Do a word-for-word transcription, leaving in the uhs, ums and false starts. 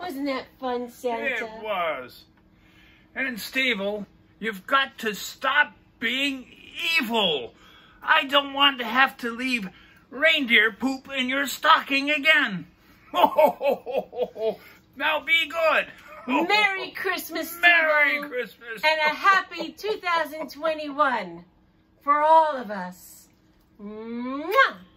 Wasn't that fun, Santa? It was. And Stevil, you've got to stop being evil. I don't want to have to leave reindeer poop in your stocking again. Now be good. Merry Christmas, Stevil. Merry Christmas. And a happy two thousand twenty-one for all of us. Mwah!